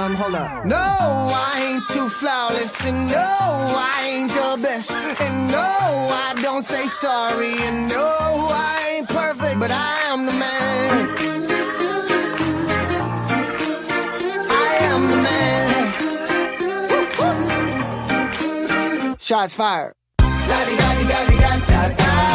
Hold up. No, I ain't too flawless, and no, I ain't the best, and no, I don't say sorry, and no, I ain't perfect, but I am the man. I am the man. Shots fired. La di da di da di da da da.